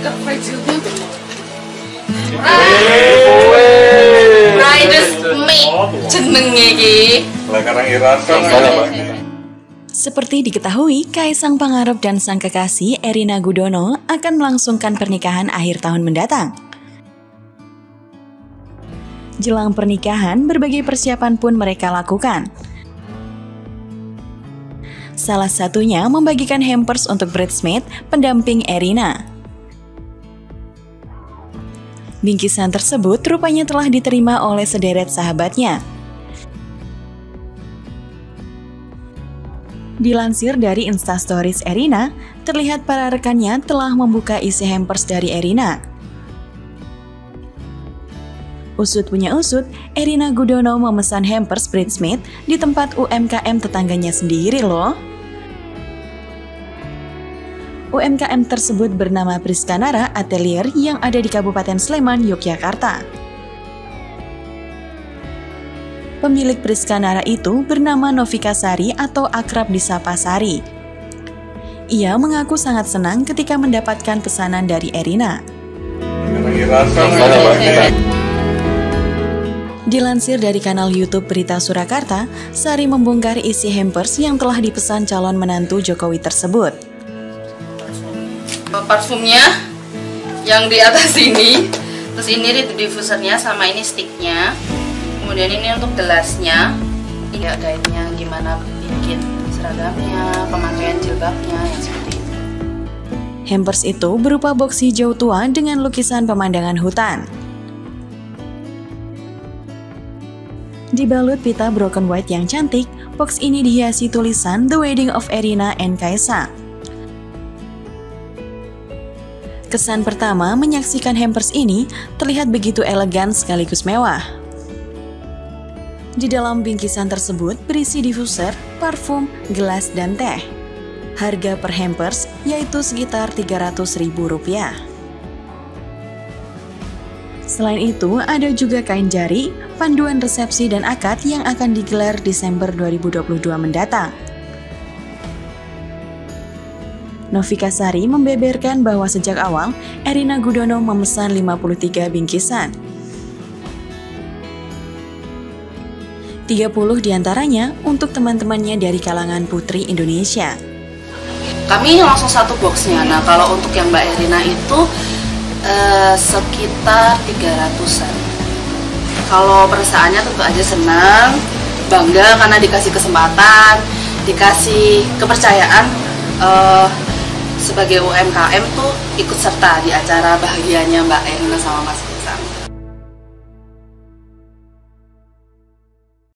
Terkejutnya tuh. Bridesmaid jenenge iki. Lah karang irasan. Seperti diketahui, Kaisang Pangarep dan sang kekasih Erina Gudono akan melangsungkan pernikahan akhir tahun mendatang. Jelang pernikahan, berbagai persiapan pun mereka lakukan. Salah satunya membagikan hampers untuk bridesmaid pendamping Erina. Bingkisan tersebut rupanya telah diterima oleh sederet sahabatnya. Dilansir dari Instastories Erina, terlihat para rekannya telah membuka isi hampers dari Erina. Usut punya usut, Erina Gudono memesan hampers bridesmaid di tempat UMKM tetangganya sendiri loh. UMKM tersebut bernama Priskanara Atelier yang ada di Kabupaten Sleman, Yogyakarta. Pemilik Priskanara itu bernama Novika Sari atau akrab disapa Sari. Ia mengaku sangat senang ketika mendapatkan pesanan dari Erina. Dilansir dari kanal YouTube Berita Surakarta, Sari membongkar isi hampers yang telah dipesan calon menantu Jokowi tersebut. Parfumnya yang di atas ini, terus ini diffusernya sama ini sticknya, kemudian ini untuk gelasnya, ini guide-nya gimana bikin seragamnya, pemakaian jilbabnya, yang seperti itu. Hampers itu berupa box hijau tua dengan lukisan pemandangan hutan. Dibalut pita broken white yang cantik, box ini dihiasi tulisan The Wedding of Erina and Kaisang. Kesan pertama menyaksikan hampers ini terlihat begitu elegan sekaligus mewah. Di dalam bingkisan tersebut berisi diffuser, parfum, gelas, dan teh. Harga per hampers yaitu sekitar Rp300.000. Selain itu, ada juga kain jari, panduan resepsi dan akad yang akan digelar Desember 2022 mendatang. Novika Sari membeberkan bahwa sejak awal, Erina Gudono memesan 53 bingkisan. 30 diantaranya untuk teman-temannya dari kalangan putri Indonesia. Kami langsung satu boxnya. Nah, kalau untuk yang Mbak Erina itu sekitar 300-an. Kalau perasaannya tentu aja senang, bangga karena dikasih kesempatan, dikasih kepercayaan sebagai UMKM tuh ikut serta di acara bahagianya Mbak Erina sama Mas Kaisang.